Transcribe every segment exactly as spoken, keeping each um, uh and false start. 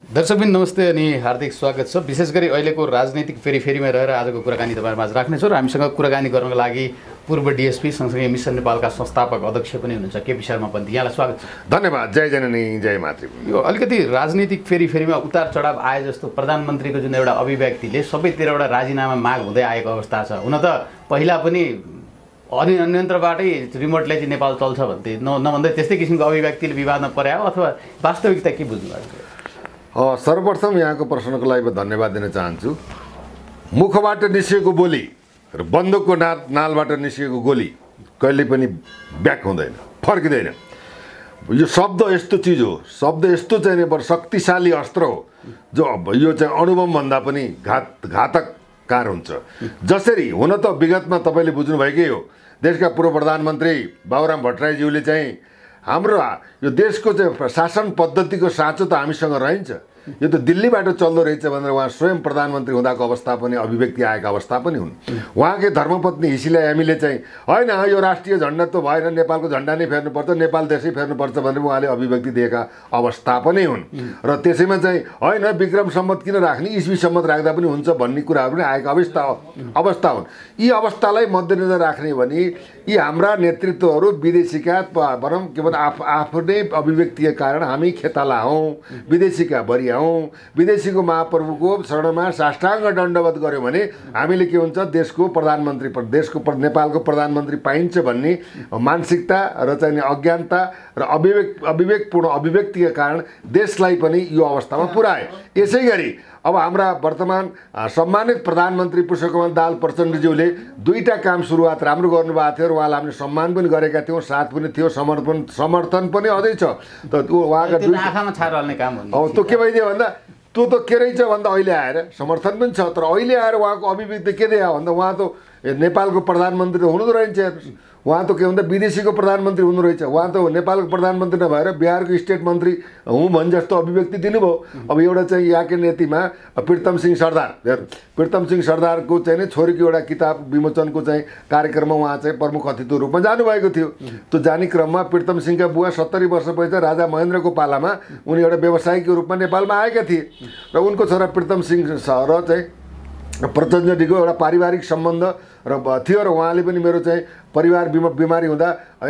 दर्शकबिन नमस्ते अनि हार्दिक स्वागत छ। विशेष गरी अहिलेको राजनीतिक फेरिफेरीमा रहेर आजको कुराकानी तपाईँहरूमाझ राख्नेछौँ र हामीसँग कुराकानी गर्नको लागि पूर्व डिएसपी सँगसँगै मिसन नेपालका संस्थापक अध्यक्ष पनि हुनुहुन्छ केपी शर्मा पन्त। यहाँलाई स्वागत छ। धन्यवाद। जय जननी जय मातृ। यो अलिकति राजनीतिक फेरिफेरीमा उतार चढाव आए जस्तो प्रधानमन्त्रीको जुन एउटा अभिव्यक्तिले सबैतिरबाट राजीनामा माग हुँदै आएको अवस्था छ। हुन त पहिला पनि अनि अन्यन्त्रबाटै रिमोटले चाहिँ नेपाल चल्छ भन्थे न नभन्दै त्यस्तै किसिमको अभिव्यक्तिले विवादमा पर्यायो अथवा वास्तविकता के बुझ्नु भएको छ? सर्वप्रथम यहाँको प्रश्नको लागि म धन्यवाद दिन चाहन्छु। मुखबाट निस्किएको बोली र बन्दुकको ना नालबाट निस्किएको गोली कहिले पनि ब्याक हुँदैन, फर्किँदैन। यो शब्द यस्तो चिज हो, शब्द यस्तो चाहिँ बरु शक्तिशाली अस्त्र हो जो यो चाहिँ अणुबमभन्दा पनि घात घातककार हुन्छ। जसरी हुन त विगतमा तपाईँले बुझ्नुभएकै हो, देशका पूर्व प्रधानमन्त्री बाबुराम भट्टराईज्यूले चाहिँ हाम्रो यो देशको चाहिँ शासन पद्धतिको साँचो त हामीसँग रहन्छ, यो त दिल्लीबाट चल्दो रहेछ भनेर उहाँ स्वयं प्रधानमन्त्री हुँदाको अवस्था पनि अभिव्यक्ति आएका अवस्था पनि हुन्। उहाँकै धर्मपत्नी हिसीलाई हामीले चाहिँ होइन यो राष्ट्रिय झन्डा त भएन, नेपालको झन्डा नै फेर्नुपर्छ, नेपाल देशै फेर्नुपर्छ भनेर उहाँले अभिव्यक्ति दिएका अवस्था पनि हुन्। र त्यसैमा चाहिँ होइन विक्रम सम्मत किन राख्ने, इस्वी सम्मत राख्दा पनि हुन्छ भन्ने कुराहरू पनि आएका अवस्था अवस्था हुन्। यी अवस्थालाई मध्यनजर राख्ने भने यी हाम्रा नेतृत्वहरू विदेशीका भनौँ के भन्छ आफ आफ्नै अभिव्यक्तिका कारण हामी खेताला हौँ, विदेशीका बरिया हौँ, विदेशीको महाप्रभुको शरणमा साष्टाङ्ग दण्डवत गऱ्यो भने हामीले के हुन्छ देशको प्रधानमन्त्री देशको नेपालको प्रधानमन्त्री पाइन्छ भन्ने मानसिकता र चाहिँ अज्ञानता र अभिवेक अविवेकपूर्ण अभिव्यक्तिका कारण देशलाई पनि यो अवस्थामा पुर्याए। यसै गरी अब हाम्रा वर्तमान सम्मानित प्रधानमन्त्री पुष्पकमल दाहाल प्रचण्डज्यूले दुईटा काम सुरुवात राम्रो गर्नुभएको थियो र उहाँलाई हामीले सम्मान पनि गरेका थियौँ, साथ पनि थियो, समर्थन समर्थन पनि अझै छ। त त्यो उहाँका दुई आँखामा छार हाल्ने काम हो। अब त्यो के भइदियो भन्दा त्यो त के रहेछ भन्दा अहिले आएर समर्थन पनि छ, तर अहिले आएर उहाँको अभिव्यक्ति के दियो भन्दा उहाँ त नेपालको प्रधानमन्त्री त हुनु त रहन्छ, उहाँ त के भन्दा विदेशीको प्रधानमन्त्री हुनु रहेछ। उहाँ त नेपालको प्रधानमन्त्री नभएर बिहारको स्टेट मन्त्री हुँ भन् जस्तो अभिव्यक्ति दिनुभयो। अब एउटा चाहिँ यहाँकै नीतिमा प्रीतम सिंह सरदार प्रीतम सिंह सरदारको चाहिँ नै छोरीको एउटा किताब विमोचनको चाहिँ कार्यक्रममा उहाँ चाहिँ प्रमुख अतिथिको रूपमा जानुभएको थियो। त्यो जाने क्रममा प्रीतम सिंहका बुवा सत्तरी वर्ष पछि राजा महेन्द्रको पालामा उनी एउटा व्यवसायीको रूपमा नेपालमा आएका थिए र उनको छोरा प्रीतम सिंह र चाहिँ प्रचण्डजीको एउटा पारिवारिक सम्बन्ध र थियो र उहाँले पनि मेरो चाहिँ परिवार बिमा बिमारी हुँदा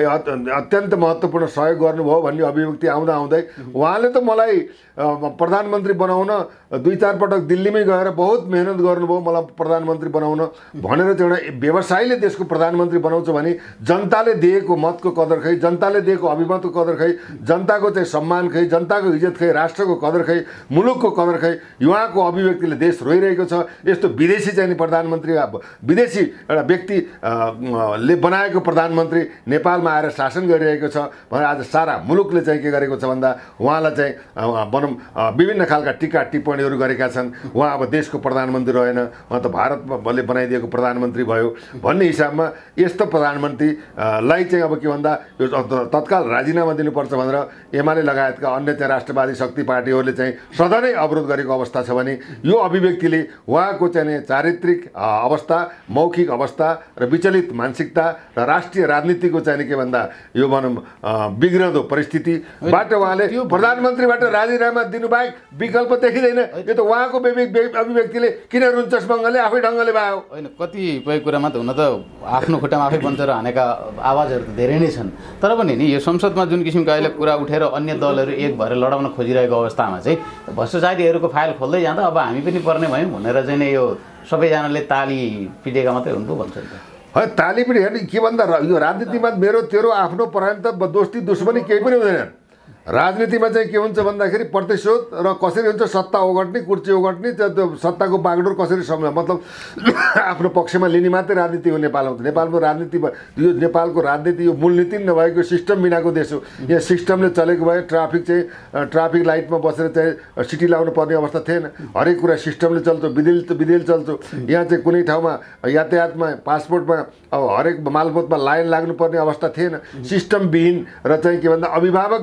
अत्यन्त महत्त्वपूर्ण सहयोग गर्नुभयो भन्ने अभिव्यक्ति आउँदा आउँदै उहाँले त मलाई प्रधानमन्त्री बनाउन दुई चार पटक दिल्लीमै गएर बहुत मेहनत गर्नुभयो मलाई प्रधानमन्त्री बनाउन भनेर चाहिँ एउटा व्यवसायीले देशको प्रधानमन्त्री बनाउँछ भने जनताले दिएको मतको कदर खै, जनताले दिएको अभिमतको कदर खै, जनताको चाहिँ सम्मान खै, जनताको इज्जत खै, राष्ट्रको कदर खै, मुलुकको कदर खै, उहाँको अभिव्यक्तिले देश रोइरहेको छ। यस्तो विदेशी चाहिँ प्रधानमन्त्री विदेशी एउटा व्यक्तिले बनाएको प्रधानमन्त्री नेपालमा आएर शासन गरिरहेको छ भनेर आज सारा मुलुकले चाहिँ के गरेको छ भन्दा उहाँलाई चाहिँ भनौँ विभिन्न खालका टिका टिप्पणीहरू गरेका छन्। उहाँ अब देशको प्रधानमन्त्री रहेन, उहाँ त भारतले बनाइदिएको प्रधानमन्त्री भयो भन्ने हिसाबमा यस्तो प्रधानमन्त्रीलाई चाहिँ अब के भन्दा यो तत्काल राजीनामा दिनुपर्छ भनेर एमाले लगायतका अन्य चाहिँ राष्ट्रवादी शक्ति पार्टीहरूले चाहिँ सदा नै अवरोध गरेको अवस्था छ भने यो अभिव्यक्तिले उहाँको चाहिँ चारित्रिक अवस्था, मौखिक अवस्था र विचलित मानसिकता र राष्ट्रिय राजनीतिको चाहिँ के भन्दा यो भनौँ बिग्रदो परिस्थितिबाट उहाँले प्रधानमन्त्रीबाट राजीनामा दिनुबाहेक विकल्प देखिँदैन। यो त उहाँको अभिव्यक्तिले किन रुन्छस् बङ्गले आफै ढङ्गले भयो होइन। कतिपय कुरामा त हुन त आफ्नो खुट्टामा आफै बन्चेर हानेका आवाजहरू त धेरै नै छन्, तर पनि नि यो संसदमा जुन किसिमको अहिले कुरा उठेर अन्य दलहरू एक भएर लडाउन खोजिरहेको अवस्थामा चाहिँ भ्रष्टाचारीहरूको फाइल खोल्दै जाँदा अब हामी पनि पर्ने भयौँ भनेर चाहिँ नै यो सबैजनाले ताली पिटेका मात्रै हुनु भन्छ नि त। है ताली पनि हेर्ने के भन्दा यो राजनीतिमा मेरो तेरो आफ्नो परायण त दोस्ती दुश्मनी केही पनि हुँदैन। राजनीतिमा चाहिँ के हुन्छ भन्दाखेरि प्रतिशोध र कसरी हुन्छ सत्ता ओगट्ने, कुर्ची ओगट्ने, त्यो सत्ताको बागडोर कसरी सम्झ मतलब आफ्नो पक्षमा लिने मात्रै राजनीति हो नेपालमा। त नेपालको राजनीति यो नेपालको राजनीति यो मूलनीति नभएको सिस्टम बिनाको देश हो। यहाँ सिस्टमले चलेको भए ट्राफिक चाहिँ ट्राफिक लाइटमा बसेर चाहिँ सिटी लाउनु पर्ने अवस्था थिएन। हरेक कुरा सिस्टमले चल्छ, विधिले विधिले चल्छ। यहाँ चाहिँ कुनै ठाउँमा यातायातमा पासपोर्टमा अब हरेक मालपोतमा लाइन लाग्नुपर्ने अवस्था थिएन। सिस्टमविहीन र चाहिँ के भन्दा अभिभावकविहीन भएको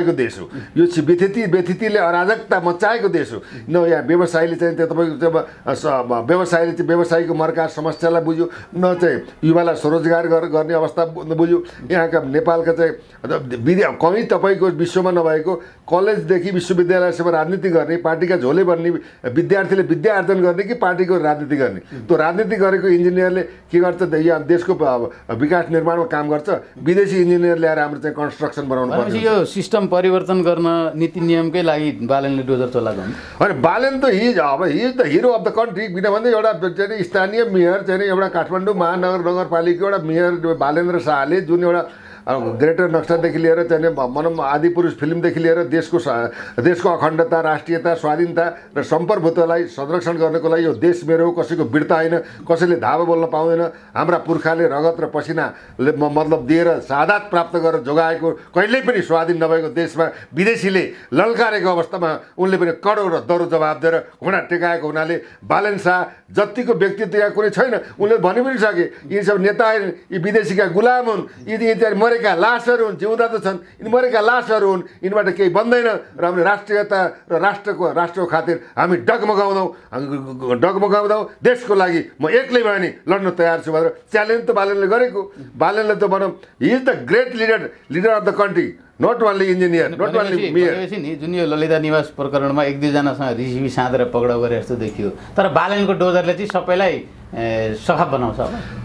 नभएको देश हो, यो व्यथिति व्यथितिले अराजकता मचाएको देश हो। न यहाँ व्यवसायीले चाहिँ त्यो तपाईँको चाहिँ व्यवसायले चाहिँ व्यवसायीको मर्का समस्यालाई बुझ्यो, न चाहिँ युवालाई स्वरोजगार गर्ने अवस्था बुझ्यो। यहाँका नेपालका चाहिँ विद्या कहीँ तपाईँको विश्वमा नभएको कलेजदेखि विश्वविद्यालयसम्म राजनीति गर्ने, पार्टीका झोले बन्ने, विद्यार्थीले विद्या आर्जन गर्ने कि पार्टीको राजनीति गर्ने। त्यो राजनीति गरेको इन्जिनियरले के गर्छ, यहाँ देशको विकास निर्माणमा काम गर्छ, विदेशी इन्जिनियर ल्याएर हाम्रो चाहिँ कन्स्ट्रक्सन बनाउनु पर्छ। यो सिस्टम परिवर्तन गर्न नीति नियमकै लागि बालनले डोजर चलाएको हुन्छ। अनि बालन त हिज अब his the hero of the country, किनभने एउटा चाहिँ स्थानीय मेयर चाहिँ एउटा काठमाडौँ महानगर नगरपालिका एउटा मेयर बालेन्द्र शाहले जुन एउटा ग्रेटर नक्सादेखि लिएर चाहिँ भनौँ आदिपुरुष फिल्मदेखि लिएर देशको देशको अखण्डता, राष्ट्रियता, स्वाधीनता र सम्प्रभुत्वलाई संरक्षण गर्नको लागि यो देश मेरो कसैको बिर्ता होइन, कसैले धावा बोल्न पाउँदैन, हाम्रा पुर्खाले रगत र पसिनाले मतलब दिएर शहादत प्राप्त गरेर जोगाएको कहिल्यै पनि स्वाधीन नभएको देशमा विदेशीले ललकारेको अवस्थामा उनले पनि कडो र दरो जवाब दिएर घुँडा टेकाएको हुनाले बालेन शाह जतिको व्यक्तित्व यहाँ कुनै छैन। उनले भनि पनि सके यी सब नेता यी विदेशीका गुलाम हुन्, यी यी मरेका लासहरू हुन्, जिउँदा त छन्, यिनी मरेका लासहरू हुन्, यिनबाट केही बन्दैन र हामीले राष्ट्रियता र राष्ट्रको राष्ट्रको खातिर हामी डगमगाउँदौँ डगमगाउँदौँ देशको लागि म एक्लै भयो नि लड्न तयार छु भनेर च्यालेन्ज त बालेनले गरेको। बालेनले त भनौँ he is the great leader leader of the country, not only engineer, not only mayor. नि जुन यो ललिता निवास प्रकरणमा एक दुईजनासँग रिसिभी साँधेर पक्राउ गरे जस्तो देखियो, तर बालेनको डोजरले चाहिँ सबैलाई सफा बनाउँछ।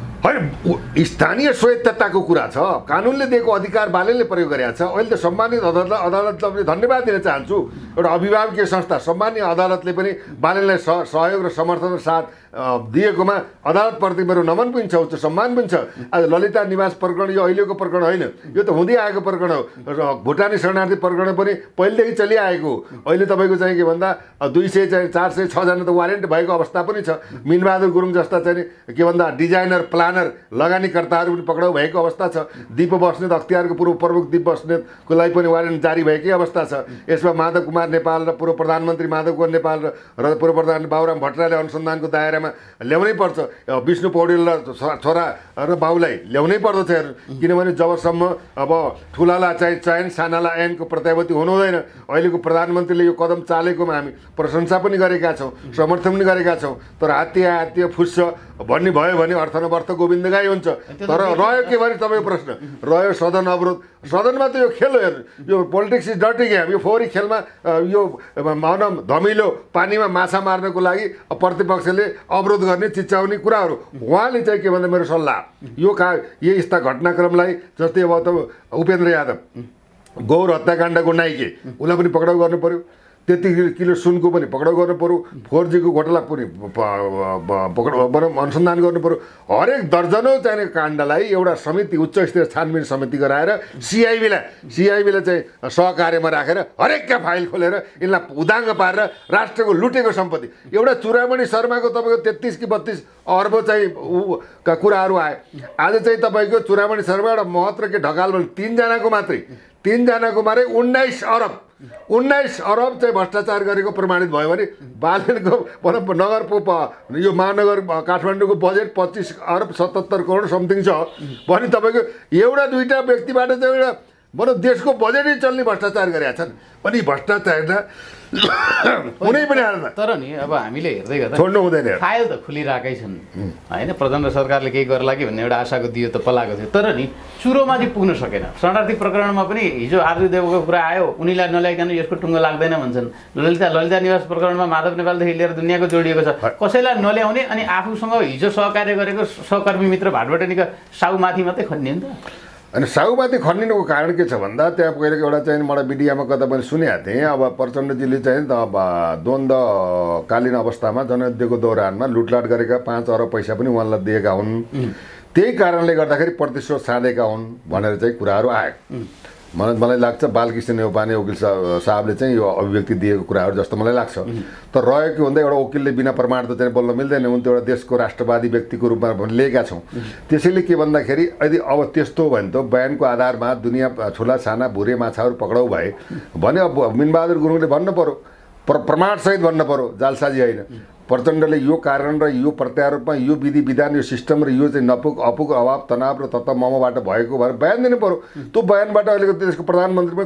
होइन, स्थानीय स्वायत्तताको कुरा छ, कानुनले दिएको अधिकार बालेनले प्रयोग गरेका छ। अहिले त सम्मानित अदालत अदालतलाई पनि धन्यवाद दिन चाहन्छु। एउटा अभिभावकीय संस्था सम्मानीय अदालतले पनि बालेनलाई सहयोग र समर्थन र साथ दिएकोमा अदालतप्रति मेरो नमन पनि छ, उच्च सम्मान पनि छ। आज ललिता निवास प्रकरण यो अहिलेको प्रकरण होइन, यो त हुँदै आएको प्रकरण हो र भुटानी शरणार्थी प्रकरण पनि पहिलेदेखि चलिआएको हो। अहिले तपाईँको चाहिँ के भन्दा दुई सय चाहिँ चार सय छजना त वारेन्ट भएको अवस्था पनि छ। मिनबहादुर गुरुङ जस्ता चाहिँ के भन्दा डिजाइनर प्लानर लगानीकर्ताहरू पनि पक्राउ भएको अवस्था छ। दिप बस्नेत अख्तियारको पूर्व प्रमुख दिप बस्नेतको लागि पनि वारेन्ट जारी भएकै अवस्था छ। यसमा माधव कुमार नेपाल र पूर्व प्रधानमन्त्री माधव कुमार नेपाल र पूर्व प्रधान बाबुराम भट्टराईले अनुसन्धानको दायरा ल्याउनै पर्छ। विष्णु पौडेल र छोरा र बाउलाई ल्याउनै पर्दछ, किनभने जबसम्म अब ठुलालाई चाहिँ चयन सानालाई ऐनको प्रत्याभूति हुनु हुँदैन। अहिलेको प्रधानमन्त्रीले यो कदम चालेकोमा हामी प्रशंसा पनि गरेका छौँ, समर्थन पनि गरेका छौँ। तर हात्ती हात्ती फुस्छ भन्ने भयो भने अर्थ नवर्थ गोविन्द गाई हुन्छ। तर रह्यो के भने तपाईँको प्रश्न रह्यो सदन अवरोध। सदनमा त यो खेल हो, यो पोलिटिक्स इज डर्टी गेम। यो फोहोरी खेलमा यो भनौँ धमिलो पानीमा माछा मार्नको लागि प्रतिपक्षले अवरोध गर्ने चिच्याउने कुराहरू। उहाँले चाहिँ के भन्दा मेरो सल्लाह यो का यही यस्ता घटनाक्रमलाई, जस्तै अब त उपेन्द्र यादव गौर हत्याकाण्डको नाइके, उसलाई पनि पक्राउ गर्नु पर्यो। त्यति किलो सुनको पनि पक्राउ गर्नु पर्यो। फोर जीको घोटाला पनि पक्राउ अनुसन्धान गर्नु पर्यो। हरेक दर्जनौँ चाहिने काण्डलाई एउटा समिति, उच्च स्तरीय छानबिन समिति गराएर सिआइबीलाई सिआइबीलाई चाहिँ सहकार्यमा राखेर हरेकका फाइल खोलेर यिनलाई उदाङ्ग पारेर राष्ट्रको लुटेको सम्पत्ति, एउटा चुरामणि शर्माको तपाईँको तेत्तिस कि बत्तिस अर्ब चाहिँ का कुराहरू आए। आज चाहिँ तपाईँको चुरामणि शर्मा एउटा महत्त्व के ढकाल भने तिनजनाको मात्रै तिनजनाको मात्रै उन्नाइस अरब उन्नाइस अरब चाहिँ भ्रष्टाचार गरेको प्रमाणित भयो भने बालेनको भनौँ नगरको यो महानगर काठमाडौँको बजेट पच्चिस अरब सतहत्तर करोड समथिङ छ भने तपाईँको एउटा दुईवटा व्यक्तिबाट चाहिँ एउटा भनौँ देशको बजेटै चल्ने भ्रष्टाचार गरेका छन्। पनि भ्रष्टाचार कुनै पनि हालमा तर नि अब हामीले हेर्दै गर्दा छोड्नु हुँदैन। फाइल त खुलिरहेकै छन् होइन, प्रधान र सरकारले केही गर्ला कि भन्ने एउटा आशाको दियो त पलाएको थियो। तर नि चुरोमा चाहिँ पुग्न सकेन। शरणार्थी प्रकरणमा पनि हिजो आर्जुदेवको कुरा आयो, उनीलाई नल्याइकन यसको टुङ्गो लाग्दैन भन्छन्। ललिता ललिता निवास प्रकरणमा माधव नेपालदेखि लिएर दुनियाँको जोडिएको छ। कसैलाई नल्याउने अनि आफूसँग हिजो सहकार्य गरेको सहकर्मी मित्र भाटबटनीका साउमाथि मात्रै खन्ने नि त। अनि साउमाथि खन्निनुको कारण के छ भन्दा त्यहाँ पहिलेको एउटा चाहिँ मलाई मिडियामा कता पनि सुनेको थिएँ। अब प्रचण्डजीले चाहिँ अब द्वन्द्वकालीन अवस्थामा जनयुद्धको दौरानमा लुटलाट गरेका पाँच अरब पैसा पनि उहाँलाई दिएका हुन्, त्यही कारणले गर्दाखेरि प्रतिशोध साधेका हुन् भनेर चाहिँ कुराहरू आयो। मलाई मलाई लाग्छ बालकृष्ण नेउपाने वकिल साहबले चाहिँ यो अभिव्यक्ति दिएको कुराहरू जस्तो मलाई लाग्छ। तर रह्यो के भन्दा एउटा वकिलले बिना प्रमाण त चाहिँ बोल्न मिल्दैन, उनी त एउटा देशको राष्ट्रवादी व्यक्तिको रूपमा पनि लिएका छौँ। त्यसैले के भन्दाखेरि यदि अब त्यस्तो हो भने त बयानको आधारमा दुनियाँ ठुला साना भुरे माछाहरू पक्राउ भए भने अब मिनबहादुर गुरुङले भन्नु पऱ्यो, प्र प्रमाणसहित भन्नु पऱ्यो, जालसाजी होइन। प्रचण्डले यो कारण र यो प्रत्यारोपमा यो विधि विधान यो सिस्टम र यो चाहिँ नपुग अपुग अभाव तनाव र तत्त्व ममबाट भएको भएर बयान दिनु पऱ्यो। त्यो बयानबाट अहिलेको देशको प्रधानमन्त्रीमै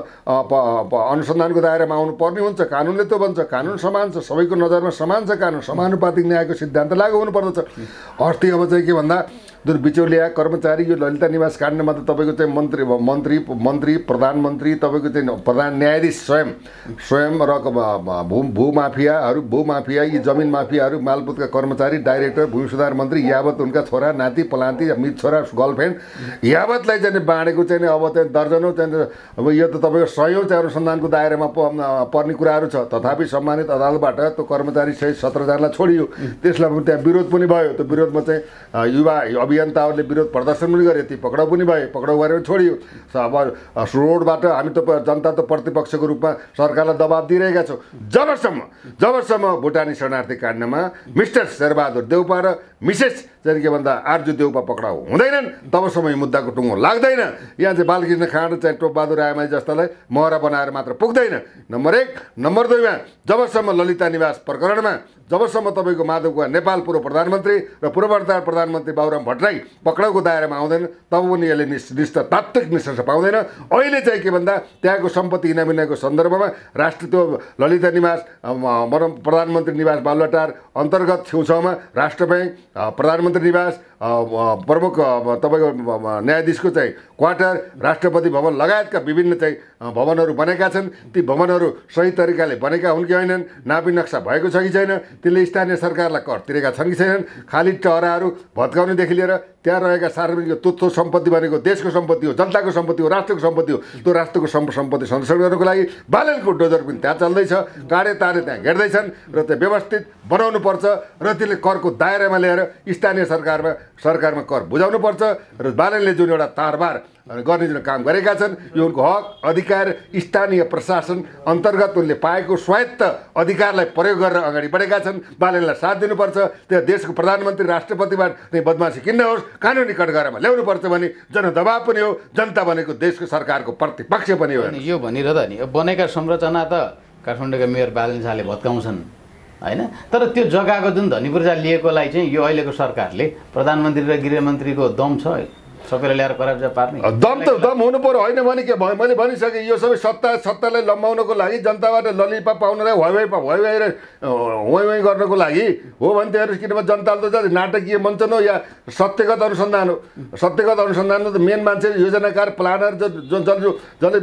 अनुसन्धानको दायरामा आउनु पर्ने हुन्छ। कानुनले त्यो भन्छ, कानुन समान छ, सबैको नजरमा समान छ कानुन, समानुपातिक न्यायको सिद्धान्त लागू हुनुपर्दछ। अर्थी अब चाहिँ के भन्दा जुन बिचौलिया कर्मचारी यो ललिता निवास काण्डमा त तपाईँको चाहिँ मन्त्री मन्त्री मन्त्री प्रधानमन्त्री तपाईँको चाहिँ प्रधान न्यायाधीश स्वयं स्वयं र भू भूमाफियाहरू भूमाफिया यी जमिन माफियाहरू मालपुतका कर्मचारी डाइरेक्टर भूमि सुधार मन्त्री यावत उनका छोरा नाति पलान्ती मित छोरा गर्लफ्रेन्ड यावतलाई चाहिँ बाँडेको चाहिँ अब चाहिँ दर्जनौँ चाहिँ अब यो त तपाईँको सयौँ चाहिँ अनुसन्धानको दायरामा पर्ने कुराहरू छ। तथापि सम्मानित अदालतबाट त्यो कर्मचारी सहित सत्रजनालाई छोडियो। त्यसलाई त्यहाँ विरोध पनि भयो। त्यो विरोधमा चाहिँ युवा अभियन्ताहरूले विरोध प्रदर्शन पनि गरे, ती पक्राउ पनि भए, पक्राउ गरेर छोडियो। अब रोडबाट हामी त जनता त प्रतिपक्षको रूपमा सरकारलाई दबाब दिइरहेका छौँ। जबसम्म जबसम्म भुटानी शरणार्थी काण्डमा मिस्टर शेरबहादुर देउपा र मिसेस चाहिँ के भन्दा आर्जु देउपा पक्राउ हुँदैनन् तबसम्म यो मुद्दाको टुङ्गो लाग्दैन। यहाँ चाहिँ बालकृष्ण खाँड चाहिँ टोपबहादुर रायमाझी जस्तालाई महरा बनाएर मात्र पुग्दैन। नम्बर एक। नम्बर दुईमा जबसम्म ललिता निवास प्रकरणमा जबसम्म तपाईँको माधव नेपाल पूर्व प्रधानमन्त्री र पूर्ववर्तमान प्रधानमन्त्री बाबुराम भट्टराई पक्राउको दायरामा आउँदैन तब पनि यसले निष्ठ तात्विक निष्कर्ष पाउँदैन। अहिले चाहिँ के भन्दा त्यहाँको सम्पत्ति इनामिनाको सन्दर्भमा राष्ट्र त्यो ललिता निवास प्रधानमन्त्री निवास बालुवाटार अन्तर्गत छेउछाउमा राष्ट्र ब्याङ्क प्रधानमन्त्री निवास प्रमुख तपाईँको न्यायाधीशको चाहिँ क्वार्टर राष्ट्रपति भवन लगायतका विभिन्न चाहिँ भवनहरू बनेका छन्। ती भवनहरू सही तरिकाले बनेका हुन् कि होइनन्, नापी नक्सा भएको छ कि छैन, त्यसले स्थानीय सरकारलाई कर तिरेका छन् कि छैनन्, खाली टहराहरू भत्काउनेदेखि लिएर त्यहाँ रहेका सार्वजनिक तुत्थो सम्पत्ति भनेको देशको सम्पत्ति हो, जनताको सम्पत्ति हो, राष्ट्रको सम्पत्ति हो। त्यो राष्ट्रको सम्पत्ति संरक्षण गर्नको लागि बालनको डोजर पनि त्यहाँ चल्दैछ, काँडे तारे त्यहाँ घेर्दैछन् र त्यो व्यवस्थित बनाउनु पर्छ र त्यसले करको दायरामा ल्याएर स्थानीय सरकारमा सरकारमा कर बुझाउनुपर्छ। र बालनले जुन एउटा तारबार गर्ने जुन काम गरेका छन् यो उनको हक अधिकार स्थानीय प्रशासन अन्तर्गत उनले पाएको स्वायत्त अधिकारलाई प्रयोग गरेर अगाडि बढेका छन्। बालनलाई साथ दिनुपर्छ। त्यो देशको प्रधानमन्त्री राष्ट्रपतिबाट नै बदमासी किन्न होस्, कानुनी कटघरामा ल्याउनुपर्छ भने जनदबाव पनि हो, जनता भनेको देशको सरकारको प्रतिपक्ष पनि हो। यो भनिरहँदा नि बनेका संरचना त काठमाडौँका मेयर बालन शाहले भत्काउँछन् होइन, तर त्यो जग्गाको जुन धनी पूर्जा लिएकोलाई चाहिँ यो अहिलेको सरकारले प्रधानमन्त्री र गृहमन्त्रीको दम छ सबैलाई ल्याएर कराब्जा पार्ने दम त दम हुनु पर्यो। होइन भने के भयो, मैले भनिसकेँ यो सबै सत्ता सत्तालाई लम्बाउनको लागि जनताबाट ललिपा पाउनलाई वाइ वाइ वाइ वाइ र वाइ वाइ गर्नको लागि हो भने त्यहाँ किनभने जनताले त नाटकीय मञ्चन हो या सत्यगत अनुसन्धान हो। सत्यगत अनुसन्धान त मेन मान्छे योजनाकार प्लानर जो जसले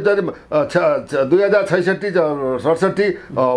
दुई हजार छैसठी सडसठी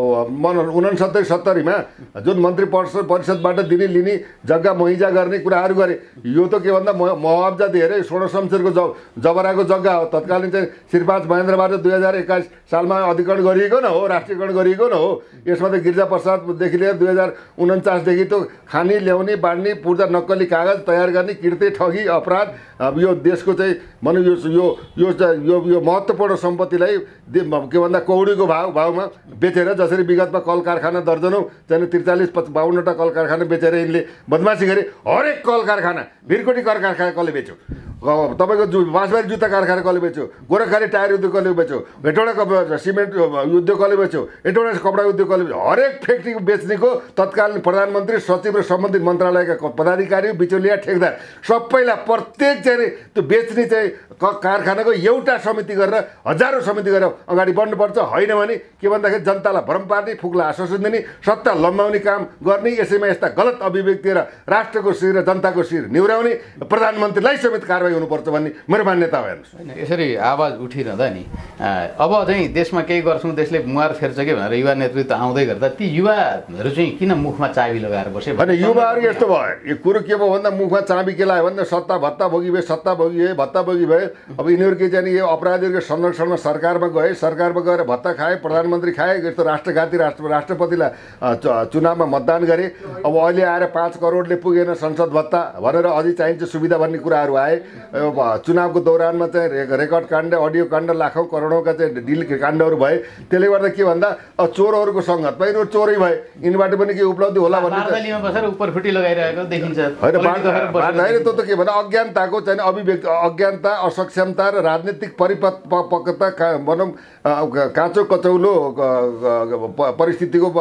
उनसत्तरी सत्तरीमा जुन मन्त्री परिषद परिषदबाट दिने लिने जग्गा मुइजा गर्ने कुराहरू गरे। यो त के भन्दा मुआवजा दिएर सोह्र शमशेरको जब जबराको जग्गा हो। तत्कालीन चाहिँ श्रीपाँच महेन्द्रबाट दुई हजार एक्काइस सालमा अधिकरण गरिएको न हो, राष्ट्रियकरण गरिएको न हो। यसमा त गिरिजा प्रसाददेखि लिएर दुई हजार उन्चासदेखि त खाने ल्याउने बाँड्ने पूर्जा नक्कली कागज तयार गर्ने किर्ते ठगी अपराध यो देशको चाहिँ भनौँ यो यो यो यो यो महत्त्वपूर्ण सम्पत्तिलाई के भन्दा कौडीको भाव भावमा बेचेर जसरी विगतमा कल कारखाना दर्जनौँ चाहिँ त्रिचालिस बाहन्नवटा कल कारखाना बेचेर यिनले बदमासी गरे। हरेक कल कारखाना भिरकोटी कल कारखाना कसले बेच्यो, तपाईँको जु बाँसबारी जुत्ता कारखाना कसले बेच्यो, गोरखखाली टायर उद्योग कसले बेच्यो, हेटौँडा सिमेन्ट उद्योग कसले बेच्यो, हेटौँडा कपडा उद्योग कसले बेच्यो, हरेक फ्याक्ट्री बेच्नेको तत्कालीन प्रधानमन्त्री सचिव र सम्बन्धित मन्त्रालयका पदाधिकारी बिचौलिया ठेकदार सबैलाई प्रत्येक चाहिँ त्यो बेच्ने चाहिँ कारखानाको एउटा समिति गरेर हजारौँ समिति गरेर अगाडि बढ्नुपर्छ। होइन भने के भन्दाखेरि जनतालाई भ्रम पार्ने, फुक्ला आश्वासन दिने, सत्ता लम्बाउने काम गर्ने, यसैमा यस्ता गलत अभिव्यक्ति र राष्ट्रको शिर र जनताको शिर निहुराउने प्रधानमन्त्रीलाई समेत कारवाही हुनुपर्छ भन्ने मेरो मान्यता हो। होइन यसरी आवाज उठिरहँदा नि अब चाहिँ देशमा केही गर्छौँ देशले मुहार फेर्छ कि भनेर युवा नेतृत्व आउँदै गर्दा ती युवाहरू चाहिँ किन मुखमा चाबी लगाएर बसे? होइन युवाहरू यस्तो भयो, यो कुरो के भयो भन्दा मुखमा चाबी के लाग्यो भन्दा सत्ता भत्ता भोगी भए सत्ता भोगी भए भत्ता भोगी भए। अब यिनीहरूको चाहिँ यो अपराधीहरूको संरक्षणमा सरकारमा गए, सरकारमा गएर भत्ता खाए, प्रधानमन्त्री खाए, यस्तो राष्ट्रघाती राष्ट्र राष्ट्रपतिलाई चुनावमा मतदान गरे। अब अहिले आएर पाँच करोडले पुगेन संसद भत्ता भनेर अझै चाहिन्छ सुविधा भन्ने कुराहरू आए। चुनावको दौरानमा चाहिँ रेकर्ड काण्ड अडियो काण्ड लाखौँ करोडौँका चाहिँ डिल काण्डहरू भए। त्यसले गर्दा के भन्दा चोरहरूको सङ्गतमा यिनीहरू चोरै भए, यिनीबाट पनि के उपलब्धि होला भन्ने बसेर उपरफुटी लगाइरहेको देखिन्छ। होइन त्यो त के भन्दा अज्ञानताको चाहिँ अभिव्यक्ति, अज्ञानता असक्षमता र राजनीतिक परिपक्वता भनौँ काँचो कचौलो परिस्थितिको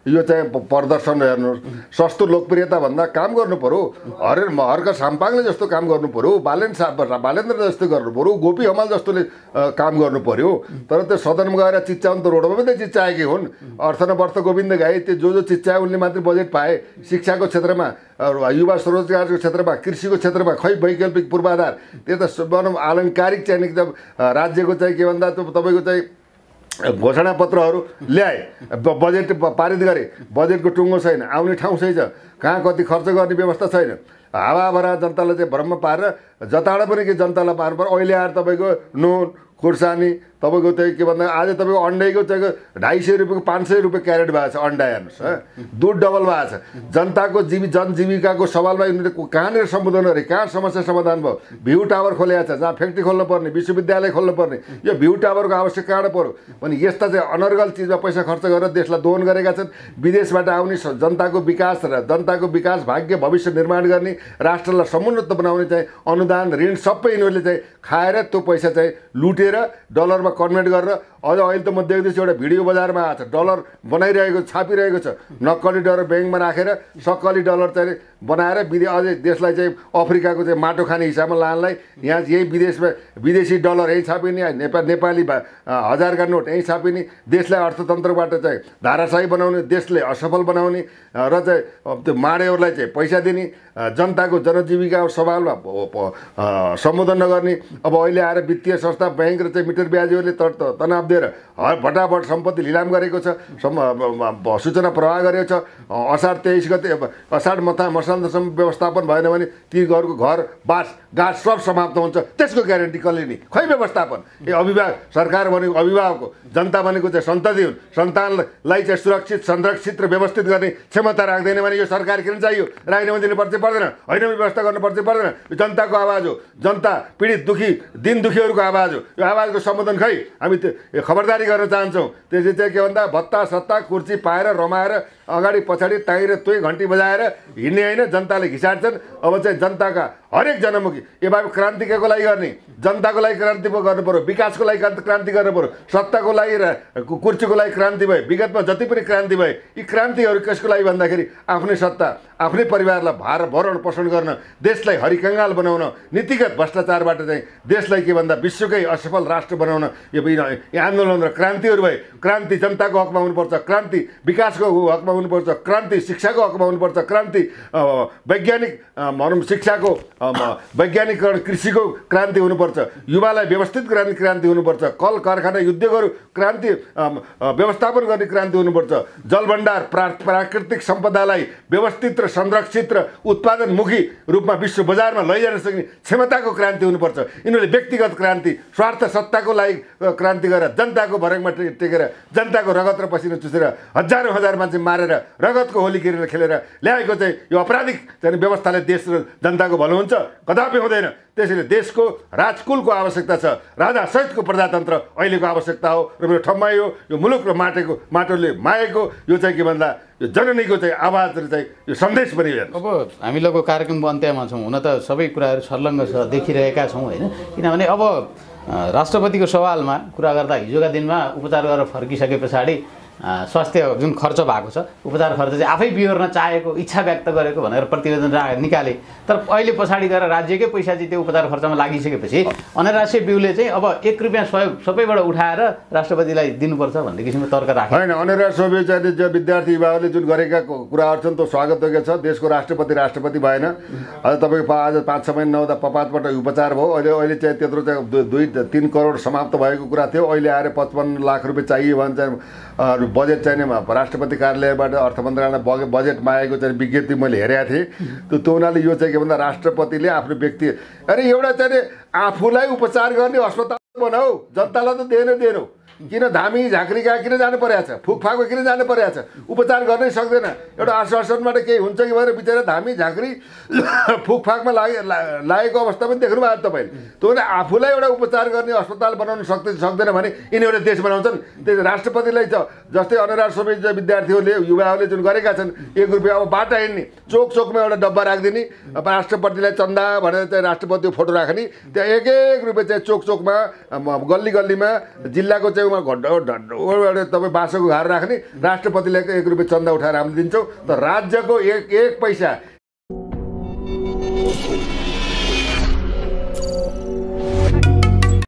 यो चाहिँ प- प्रदर्शन हेर्नुहोस्, सस्तो लोकप्रियता भन्दा काम गर्नु पर्यो। हरेर हर्क साम्पाङले जस्तो काम गर्नु पर्यो, बालेन सा बालेन्द्र जस्तो गर्नु पर्यो, गोपी हमाल जस्तोले अ, काम गर्नु पर्यो। तर त्यो सदनमा गएर चिच्चाउनु त रोडमा पनि त चिच्चाएकै हुन्। अर्थ न वर्थ गोविन्द घाइ त्यो जो जो चिच्चाए उनले मात्रै बजेट पाए। शिक्षाको क्षेत्रमा, अ, युवा स्वरोजगारको क्षेत्रमा, कृषिको क्षेत्रमा खै वैकल्पिक पूर्वाधार त्यो त भनौँ आलङ्कारिक चाहिँ एकदम अ, राज्यको चाहिँ के भन्दा त तपाईँको चाहिँ घोषणापत्रहरू ल्याए, ब- बजेट प- पारित गरे, बजेटको टुङ्गो छैन, आउने ठाउँ सही छ, कहाँ कति खर्च गर्ने व्यवस्था छैन। हावाभरा जनतालाई चाहिँ भ्रममा पारेर जताबाट पनि के जनतालाई पार्नु पर्यो। अहिले आएर तपाईँको नुन खुर्सानी तपाईँको चाहिँ के भन्दा आज तपाईँको अन्डाको चाहिँ ढाई सय रुपियाँको पाँच सय रुपियाँ क्यारेट भएको छ अन्डा हेर्नुहोस् है, दुध डबल भएको छ। जनताको जीवि जनजीविकाको सवालमा यिनीहरूले कहाँनिर सम्बोधन गरे, कहाँ समस्या समाधान भयो। भ्यू टावर खोलेको छ, जहाँ फ्याक्ट्री खोल्नु पर्ने, विश्वविद्यालय खोल्नु पर्ने, यो भ्यू टावरको आवश्यक कहाँबाट पर्यो भने यस्ता चाहिँ अनर्गल चिजमा पैसा खर्च गरेर देशलाई दोहन गरेका छन्। विदेशबाट आउने स- जनताको विकास र जनताको विकास भाग्य भविष्य निर्माण गर्ने, राष्ट्रलाई समुन्नत बनाउने चाहिँ अनुदान ऋण सबै यिनीहरूले चाहिँ खाएर त्यो पैसा चाहिँ लुटेर डलरमा कन्भर्ट गरेर अझ अहिले त म देख्दैछु एउटा भिडियो बजारमा आएको छ, डलर बनाइरहेको छापिरहेको छ, नक्कली डलर ब्याङ्कमा राखेर सक्कली डलर चाहिँ बनाएर विदेश अझै देशलाई चाहिँ अफ्रिकाको चाहिँ माटो खाने हिसाबमा लानलाई यहाँ यही विदेशमा विदेशी डलर यहीँ छापिने, नेपाल नेपाली भा- हजारका नोट यहीँ छापिने, देशलाई अर्थतन्त्रबाट चाहिँ धाराशाही बनाउने, देशले असफल बनाउने र चाहिँ त्यो माडेहरूलाई चाहिँ पैसा दिने, जनताको जनजीविका सवालमा प- प- अ, सम्बोधन नगर्ने। अब अहिले आएर वित्तीय संस्था ब्याङ्क र चाहिँ मिटर ब्याजीहरूले त त- तनाव दिएर हर भटाभट सम्पत्ति लिलाम गरेको छ, सम ब- सूचना प्रवाह गरेको छ। असार तेइस गते असार मथा मसान्तसम्म व्यवस्थापन भएन भने ती घरको घर बास गाँस सब समाप्त हुन्छ, त्यसको ग्यारेन्टी कसले नि? खै व्यवस्थापन? ए अभिभावक, सरकार भनेको अभिभावक हो, जनता भनेको चाहिँ सन्तति हुन्। सन्तानलाई चाहिँ सुरक्षित संरक्षित र व्यवस्थित गर्ने क्षमता राख्दैन भने यो सरकार किन चाहियो? राजीनामा दिनुपर्छ पर्दैन, होइन व्यवस्था गर्नुपर्छ पर्दैन। यो जनताको आवाज हो, जनता पीडित दुखी दिन दुखीहरूको आवाज हो। यो आवाजको सम्बोधन खै हामी त्यो खबरदारी गर्न चाहन्छौँ। त्यसले चाहिँ के भन्दा भत्ता सत्ता कुर्सी पाएर रमाएर अगाडि पछाडि ताइर तोइ घन्टी बजाएर हिँड्ने होइन, जनताले घिसाड्छन्। अब चाहिँ जनताका हरेक जनमुखी यो बाबु क्रान्ति केको लागि गर्ने? जनताको लागि क्रान्ति गर्नु पर्यो, विकासको लागि क्रान्ति गर्नु पर्यो, सत्ताको लागि र कुर्सीको लागि क्रान्ति भयो। विगतमा जति पनि क्रान्ति भए यी क्रान्तिहरू कसको लागि भन्दाखेरि आफ्नै सत्ता आफ्नै परिवारलाई भार भरण पोषण गर्न, देशलाई हरिकङ्गाल बनाउन, नीतिगत भ्रष्टाचारबाट चाहिँ देशलाई के भन्दा विश्वकै असफल राष्ट्र बनाउन यो यो आन्दोलन र क्रान्तिहरू भए। क्रान्ति जनताको हकमा हुनुपर्छ, क्रान्ति विकासको हकमा हुनुपर्छ, क्रान्ति शिक्षाको हकमा हुनुपर्छ, क्रान्ति वैज्ञानिक भनौँ शिक्षाको वैज्ञानिकरण कृषिको क्रान्ति हुनुपर्छ, युवालाई व्यवस्थित गर्ने क्रान्ति हुनुपर्छ, कल कारखाना उद्योगहरू क्रान्ति व्यवस्थापन गर्ने क्रान्ति हुनुपर्छ, जलभण्डार प्राकृतिक सम्पदालाई व्यवस्थित र संरक्षित र उत्पादनमुखी रूपमा विश्व बजारमा लैजान सक्ने क्षमताको क्रान्ति हुनुपर्छ। यिनीहरूले व्यक्तिगत क्रान्ति स्वार्थ सत्ताको लागि क्रान्ति गरेर जनताको भरङमा टेकेर जनताको रगत र पसिना चुसेर हजारौँ हजार मान्छे मारेर रगतको होली खेलेर खेलेर ल्याएको चाहिँ यो अपराधिक चाहिँ व्यवस्थाले देश र जनताको भलो हुन्छ? कदापि हुँदैन। त्यसैले देशको राजकुलको आवश्यकता छ, राजा सहितको प्रजातन्त्र अहिलेको आवश्यकता हो र मेरो ठम्माइ हो। यो मुलुक र माटेको माटोले माएको यो चाहिँ के भन्दा यो जननीको चाहिँ आवाज र चाहिँ यो सन्देश पनि हेर्नु। अब हामी लगको कार्यक्रमको अन्त्यमा छौँ, हुन त सबै कुराहरू संलग्न छ, देखिरहेका छौँ होइन। किनभने अब राष्ट्रपतिको सवालमा कुरा गर्दा हिजोका दिनमा उपचार गरेर फर्किसके पछाडि स्वास्थ्य जुन खर्च भएको छ, उपचार खर्च चाहिँ आफै बिहोर्न चाहेको, इच्छा व्यक्त गरेको भनेर प्रतिवेदन निकाले। तर अहिले पछाडि गएर राज्यकै पैसा चाहिँ त्यो उपचार खर्चमा लागिसकेपछि अन्तर्राष्ट्रिय बिउले चाहिँ अब एक रुपियाँ सहयोग सबैबाट उठाएर राष्ट्रपतिलाई दिनुपर्छ भन्ने किसिमको तर्क राखे। होइन, अन्तर्राष्ट्रिय सहयोग चाहिँ जो विद्यार्थी युवाहरूले जुन गरेका कुराहरू छन् त्यो स्वागतयोग्य छ। देशको राष्ट्रपति राष्ट्रपति भएन। अझ तपाईँको आज पाँच छ महिना नहुँदा पपातबाट उपचार भयो। अहिले अहिले चाहिँ त्यत्रो चाहिँ दुई तिन करोड समाप्त भएको कुरा थियो। अहिले आएर पचपन्न लाख रुपियाँ चाहियो भने चाहिँ बजेट चाहिने राष्ट्रपति कार्यालयबाट अर्थ मन्त्रालयमा बजेट मागेको चाहिँ विज्ञप्ति मैले हेरेको थिएँ। त्यो त्यो हुनाले यो चाहिँ के भन्दा राष्ट्रपतिले आफ्नो व्यक्ति अरे एउटा चाहिँ आफूलाई उपचार गर्ने अस्पताल बनाऊ, जनतालाई त दिएन दिएनौ। किन धामी झाँक्रीका किन जानु परेको छ? फुकफाकको किन जानु परेको छ? उपचार गर्नै सक्दैन। एउटा आश्वासनबाट केही हुन्छ कि भनेर बिचरा धामी झाँक्री फुकफाकमा लागे लागेको अवस्था पनि देख्नु भएको तपाईँले। त्यो भने आफूलाई एउटा उपचार गर्ने अस्पताल बनाउन सक्दै सक्दैन भने यिनीहरूले देश बनाउँछन्। त्यो राष्ट्रपतिलाई त जस्तै अन्तर्राष्ट्रिय विद्यार्थीहरूले युवाहरूले जुन गरेका छन्, एक रुपियाँ अब बाटा हिँड्ने चोक चोकमा एउटा डब्बा राखिदिने, अब राष्ट्रपतिलाई चन्दा भनेर चाहिँ राष्ट्रपतिको फोटो राख्ने, त्यहाँ एक एक रुपियाँ चाहिँ चोक चोकमा गल्ली गल्लीमा जिल्लाको चाहिँ उहाँ घड्डो तपाईँ बाँसको घर राख्ने राष्ट्रपतिले एक रुपियाँ चन्दा उठाएर हामीले दिन्छौँ त राज्यको एक एक पैसा